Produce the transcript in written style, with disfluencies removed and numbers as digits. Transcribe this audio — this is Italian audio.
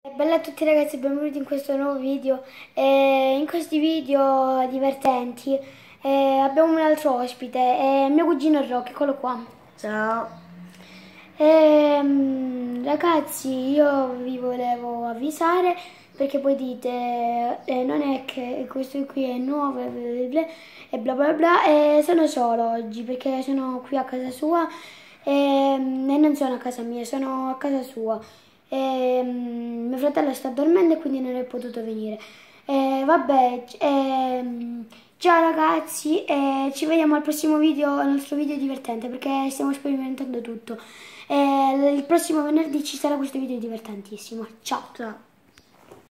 Bella a tutti ragazzi, benvenuti in questo nuovo video. In questi video divertenti abbiamo un altro ospite, mio cugino Rocky, eccolo qua. Ciao. Ragazzi, io vi volevo avvisare perché poi dite non è che questo qui è nuovo e bla bla bla, e sono solo oggi perché sono qui a casa sua e non sono a casa mia, sono a casa sua. Mio fratello sta dormendo e quindi non è potuto venire. Vabbè, ciao ragazzi, ci vediamo al prossimo video, al nostro video divertente perché stiamo sperimentando tutto. Il prossimo venerdì ci sarà questo video divertentissimo. Ciao! Ciao.